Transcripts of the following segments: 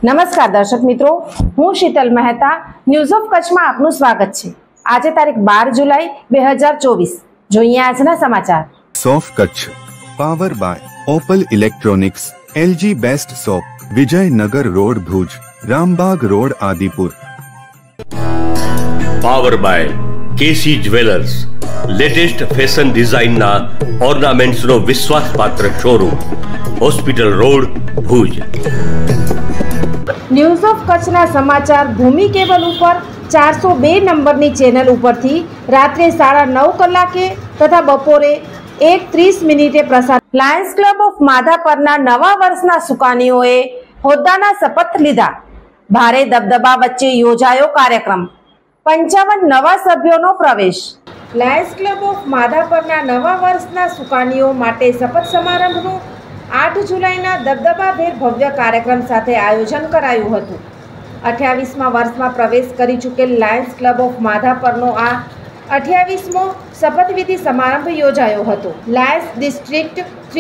નમસ્કાર દર્શક મિત્રો, હું શીતલ મહેતા ન્યૂઝ ઓફ કચ્છમાં આપનું સ્વાગત છે। આજે તારીખ 12 જુલાઈ 2024। જોઈએ આજના સમાચાર। સોફ Kutch power by opal electronics, LG best shop, Vijaynagar road Bhuj, Rambagh road Adipur. Power by KC jewellers, latest fashion ડિઝાઇનના ઓર્નામેન્ટ્સનો વિશ્વાસપાત્ર showroom, hospital road Bhuj. News of કચ્છના સમાચાર ભૂમિ કેબલ ઉપર 402 નંબરની ચેનલ ઉપરથી રાત્રે 9:30 કલાકે તથા બપોરે 1:30 પ્રસાર। લાયન્સ ક્લબ ઓફ માધાપરના નવા વર્ષના સુકાનીઓએ હોદ્દાના શપથ લીધા। ભારે દબદબા વચ્ચે યોજાયો કાર્યક્રમ। 55 નવા સભ્યોનો પ્રવેશ। લાયન્સ ક્લબ ઓફ માધાપરના નવા વર્ષના સુકાનીઓ માટે શપથ સમારંભનું 8 જુલાઈના દબદબાભેર ભવ્ય કાર્યક્રમ સાથે આયોજન કરાયું હતું। 28મા વર્ષમાં પ્રવેશ કરી ચૂકેલ લાયન્સ ક્લબ ઓફ માધાપરનો આ 28મો શપથવિધિ સમારંભ યોજાયો હતો। લાયન્સ ડિસ્ટ્રિક્ટ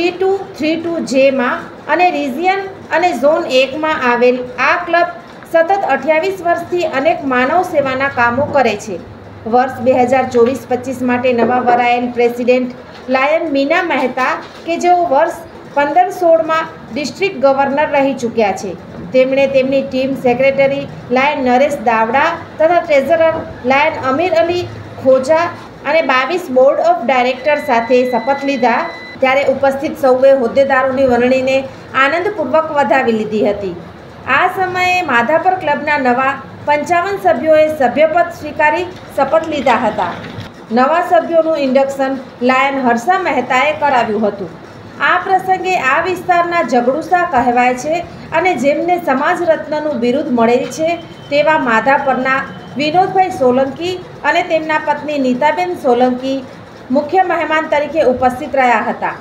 3232J માં અને રિજિયન અને ઝોન 1માં આવેલ આ ક્લબ સતત 28 વર્ષથી અનેક માનવ સેવાના કામો કરે છે। વર્ષ 2024-25 માટે નવા વરાયેલ પ્રેસિડેન્ટ લાયન મીના મહેતા કે જેઓ વર્ષ 15-16માં ડિસ્ટ્રિક્ટ ગવર્નર રહી ચૂક્યા છે, તેમણે તેમની team secretary lion Naresh Davda તથા ટ્રેઝરર લાયન અમીર અલી ખોજા અને 22 બોર્ડ ઓફ ડાયરેક્ટર સાથે શપથ લીધા। ત્યારે ઉપસ્થિત સૌએ હોદ્દેદારોની વરણીને આનંદપૂર્વક વધાવી લીધી હતી। આ સમયે માધાપર ક્લબના નવા 55 સભ્યોએ સભ્યપદ સ્વીકારી શપથ લીધા હતા। નવા સભ્યોનું ઇન્ડક્શન લાયન હર્ષા મહેતાએ કરાવ્યું હતું। આ પ્રસંગે આ વિસ્તારના ઝઘડુસા કહેવાય છે અને જેમને સમાજ રત્નનું બિરુદ મળેલ છે તેવા માધાપરના વિનોદભાઈ સોલંકી અને તેમના પત્ની નીતાબેન સોલંકી મુખ્ય મહેમાન તરીકે ઉપસ્થિત રહ્યા હતા।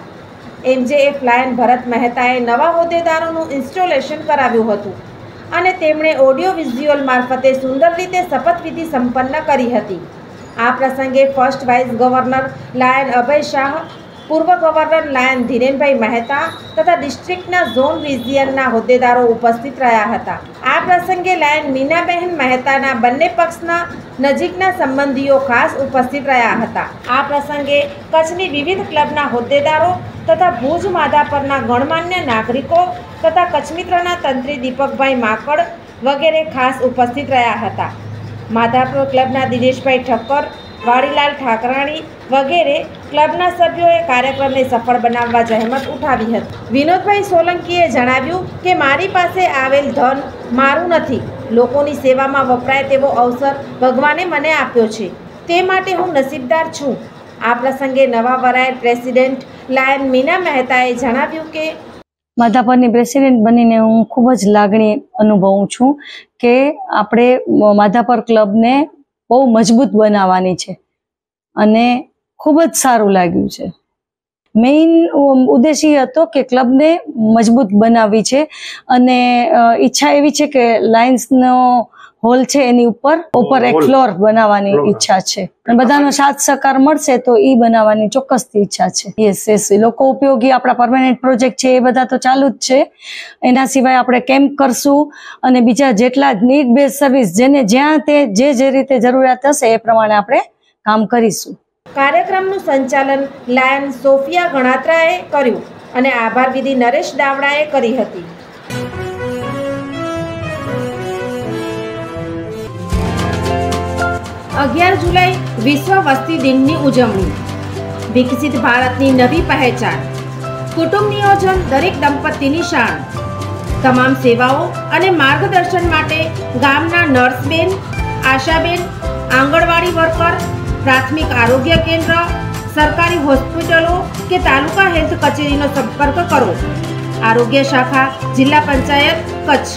MJF લાયન ભરત મહેતાએ નવા હોદ્દેદારોનું ઇન્સ્ટોલેશન કરાવ્યું હતું અને તેમણે ઓડિયો વિઝ્યુઅલ મારફતે સુંદર રીતે શપથવિધિ સંપન્ન કરી હતી। આ પ્રસંગે first vice governor lion Abhay Shah, પૂર્વ ગવર્નર લાયન ધીરેનભાઈ મહેતા તથા ડિસ્ટ્રિક્ટના ઝોન રિજિયનના હોદ્દેદારો ઉપસ્થિત રહ્યા હતા। આ પ્રસંગે લાયન મીનાબહેન મહેતાના બંને પક્ષના નજીકના સંબંધીઓ ખાસ ઉપસ્થિત રહ્યા હતા। આ પ્રસંગે કચ્છની વિવિધ ક્લબના હોદ્દેદારો તથા ભુજ માધાપરના ગણમાન્ય નાગરિકો તથા કચ્છમિત્રના તંત્રી દીપકભાઈ માકડ વગેરે ખાસ ઉપસ્થિત રહ્યા હતા। માધાપર ક્લબના દિનેશભાઈ ઠક્કર, વાડીલાલ ઠાકરાણી વગેરે ક્લબના સભ્યોએ કાર્યક્રમને સફળ બનાવવા જહેમત ઉઠાવી હતી। વિનોદભાઈ સોલંકીએ જણાવ્યું કે મારી પાસે આવેલ ધન મારું નથી, લોકોની સેવામાં વપરાય તેવો અવસર ભગવાને મને આપ્યો છે, તે માટે હું નસીબદાર છું। આ પ્રસંગે નવા વરાયેલ પ્રેસિડેન્ટ લાયન મીના મહેતાએ જણાવ્યું કે માધાપરની પ્રેસિડેન્ટ બનીને હું ખૂબ જ લાગણી અનુભવું છું કે આપણે માધાપર ક્લબને બહુ મજબૂત બનાવવાની છે અને ખૂબ જ સારું લાગ્યું છે। મેઇન ઉદ્દેશ્ય હતો કે ક્લબને મજબૂત બનાવવી છે અને ઈચ્છા એવી છે કે લાયન્સનો હોલ છે એની ઉપર એક ફ્લોર બનાવવાની ઈચ્છા છે અને બધાનો સાથ સહકાર મળશે તો એ બનાવવાની ચોક્કસથી ઈચ્છા છે। યસ, લોકો ઉપયોગી આપણા પરમેનન્ટ પ્રોજેક્ટ છે એ બધા તો ચાલુ જ છે। એના સિવાય આપણે કેમ્પ કરશું અને બીજા જેટલા નીડ બેઝ સર્વિસ જેને જ્યાં તે જે રીતે જરૂરિયાત હશે એ પ્રમાણે આપણે કામ કરીશું। કાર્યક્રમનું સંચાલન લાયન સોફિયા ગણાત્રાએ કર્યું અને આભાર વિધિ નરેશ દાવડાએ કરી હતી। 11 જુલાઈ વિશ્વ વસ્તી દિનની ઉજવણી। વિકસિત ભારતની નવી પહેચાન। કુટુંબ નિયોજન દરેક દંપતીની શાન। તમામ સેવાઓ અને માર્ગદર્શન માટે ગામના નર્સબેન, આશાબેન, આંગણવાડી વર્કર, પ્રાથમિક આરોગ્ય કેન્દ્ર, સરકારી હોસ્પિટલો કે તાલુકા હેલ્થ કચેરીનો સંપર્ક કરો। આરોગ્ય શાખા, જિલ્લા પંચાયત, કચ્છ।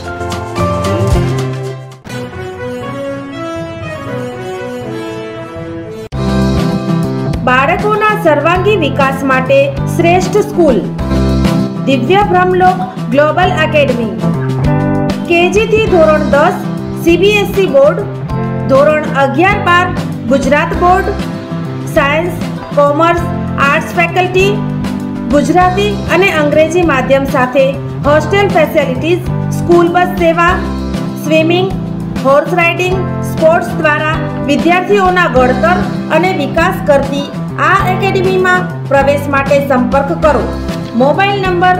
બાળકોના સર્વાંગી વિકાસ માટે શ્રેષ્ઠ સ્કૂલ દિવ્ય બ્રહ્મલોક ગ્લોબલ એકેડમી। KG થી ધોરણ 10 CBSE બોર્ડ, ધોરણ 11-12 Gujarat board, science, commerce, arts faculty, Gujarati અને અંગ્રેજી માધ્યમ સાથે હોસ્ટેલ ફેસિલિટીઝ, સ્કૂલ બસ સેવા, સ્વિમિંગ, હોર્સ રાઇડિંગ, સ્પોર્ટ્સ દ્વારા વિદ્યાર્થીઓના ઘડતર અને વિકાસ કરતી આ એકેડમીમાં પ્રવેશ માટે સંપર્ક કરો. Mobile number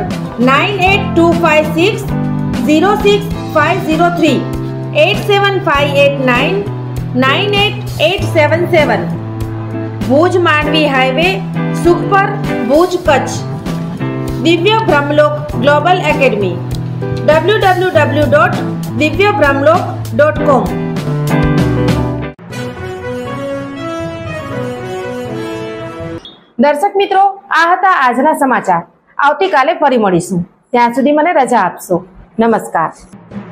9825606503, 8758998877. Bhuj Mandvi highway, Sukhpar, Bhuj, Kutch. Divya Brahmalok global academy, www.divyabrahmlok.com. દર્શક મિત્રો, આ હતા આજના સમાચાર. આવતીકાલે ફરી મળીશું. ત્યાં સુધી મને રજા આપશો. નમસ્કાર.